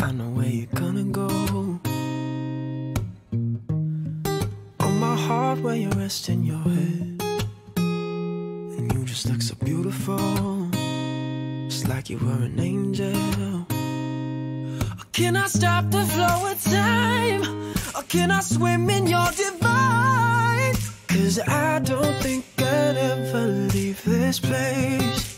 I know where you're gonna go. On my heart where you're resting your head, and you just look so beautiful, just like you were an angel. Can I stop the flow of time, or can I swim in your divine? 'Cause I don't think I'd ever leave this place.